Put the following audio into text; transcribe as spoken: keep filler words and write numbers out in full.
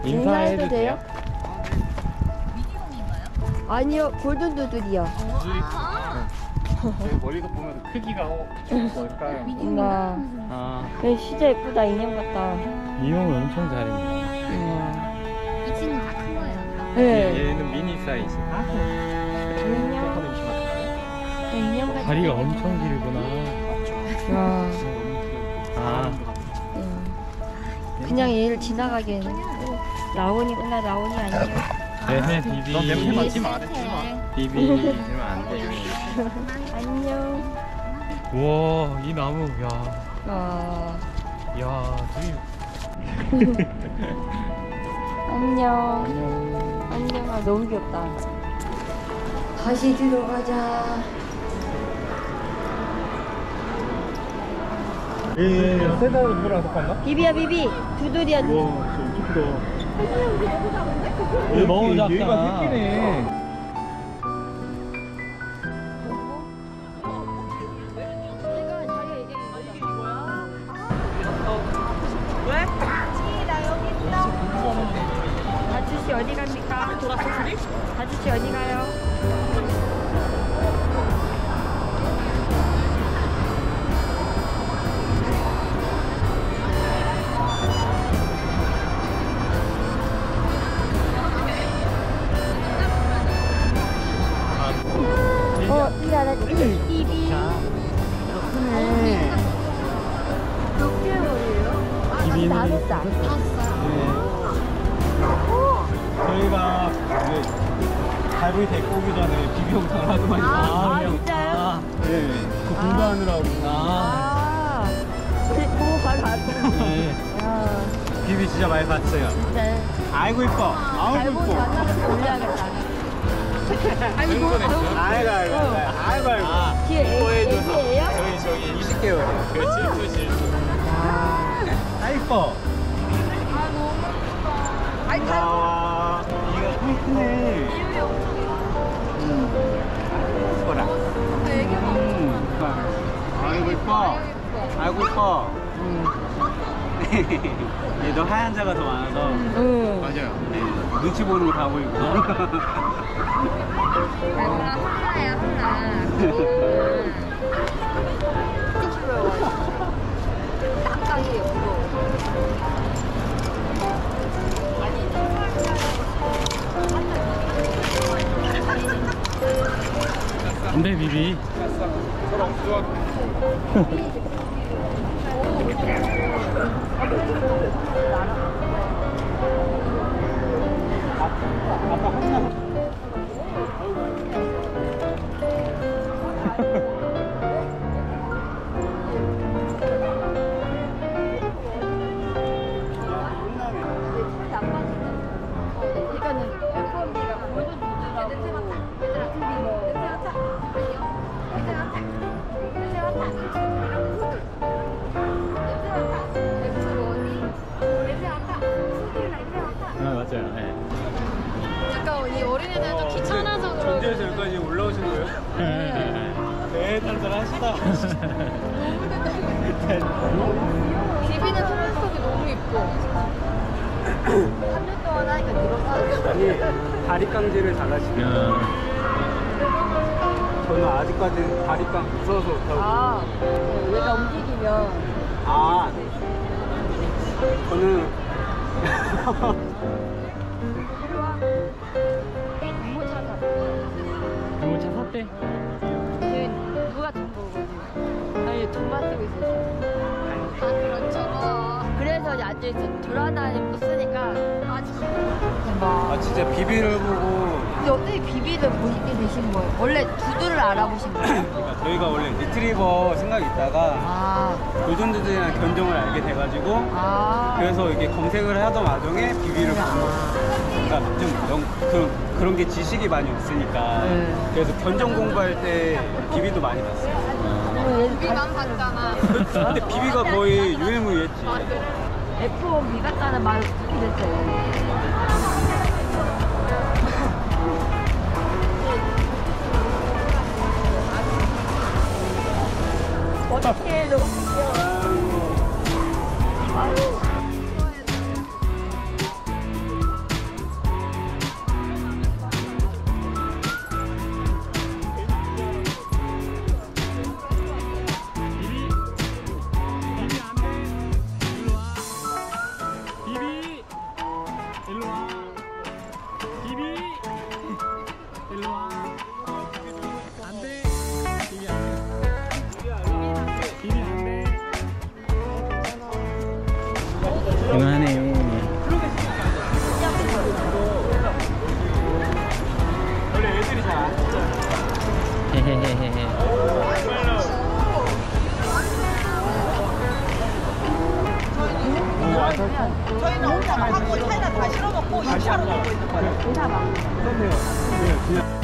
인사해도 돼요? 아니요, 골든 두들이요. 멀리서 보면 크기가 어, 뭘까요? 우와, 아, 여기 진짜 예쁘다. 인형 같다. 이형을 엄청 잘했네. 우와. 이 친구 다 큰 거예요. 네. 얘는 미니 사이즈. 인형. 네, 인형 같아. 다리가 엄청 길구나. 와. 아, 음. 그냥 얘를 지나가기에는 어, 라온이구나. 라온이 아니에요. 네네, 비비. 너 냄새 맡지 마, 맡지 마. 비비 이러면 안 돼. 안녕. 우와, 이 나무, 야, 와. 야, 되게. 안녕. 안녕. 안녕. 아, 너무 귀엽다. 다시 들어가자. 예, 세다로 뭐라서 간다? 비비야, 비비. 두들이야. 우와, 진짜 엄청 크다. 얘 너무 작다. 얘가 새끼네. 아저씨 어디 갑니까? 아저씨 어디 가요? 어, 이 하나 비비. 네. 몇 개월이에요? 아, 비비는 다섯 살. 저희가 갈비 데리고 오기 전에 비비 영상을 하더만요. 아, 아, 진짜요? 네, 그 공부하느라고. 아, 우리 보고 바로 봤어. 네. 야, 비비 진짜 많이 봤어요. 진짜. 아이고 이뻐. 잘 아이고 보지 이뻐. 않아서 올려야겠다. 아이고 아이고 아이고 아이고 아이고. 아, 뒤에 애, 애기예요? 저희 저희 이십 개월이에요. 그렇지, 그렇지. 아, 이뻐. 아니, 다. 아, 이가 손이 크네. 음. 이뻐라. 음. 아이고 이뻐. 아이고 이뻐. 얘도 하얀 자가 더 많아서. 응. 맞아요. 네. 눈치 보는 거 다 보이고. 한라야 한라. 딱딱이에요, 그거. 안돼 비비. 맞아요. 네. 약간 이 어린애들 좀 귀찮아서 그러고. 전주에서 여기까지 올라오신 거예요? 네. 네, 단단하시다. 비비는 토마토가 너무 이뻐. 삼 년 동안 하니까 늘어나. 아니, 다리 깡질을 잘하시네요. 저는 아직까지 다리 깡 무서워서 못하고. 아, 얘가 움직이면. 아, 저는 유모차 샀어. 유모차 샀대? 걔 누가 준 거거든. 아니, 돈만 쓰고 있었어. 다 그렇죠. 그래서 이제 앉아있어. 돌아다니고 쓰니까. 아직. 대박. 아 진짜 비비를 보고. 근데 어떻게 비비를 보시게 되신 거예요? 원래 두두를 알아보신 거예요? 그러니까 저희가 원래 리트리버 생각이 있다가 아, 골든두들이랑 견종을 알게 돼가지고 아. 그래서 이게 검색을 하던 와중에 비비를 본 거예요. 그러니까 좀 영, 그런, 그런 게 지식이 많이 없으니까. 네. 그래서 견종 공부할 때 비비도 많이 봤어요. 비비만 봤잖아. 근데 비비가 거의 유일무이했지. 에프 원 비 같다는 말을 듣게 됐어요. 어떻게 너무 귀여워. 아유. 저희는 혼자 하고 차에다 다 실어놓고 이 차로 들고 있는 거예요. 그렇네요. 네, 그냥.